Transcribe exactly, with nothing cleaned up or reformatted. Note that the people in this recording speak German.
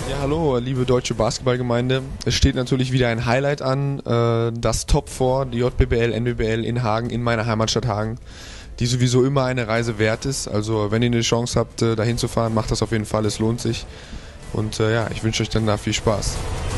Ja, hallo, liebe deutsche Basketballgemeinde. Es steht natürlich wieder ein Highlight an, äh, das Top vier, die J B B L, N B B L in Hagen, in meiner Heimatstadt Hagen, die sowieso immer eine Reise wert ist. Also wenn ihr eine Chance habt, äh, dahin zu fahren, macht das auf jeden Fall, es lohnt sich. Und äh, ja, ich wünsche euch dann da viel Spaß.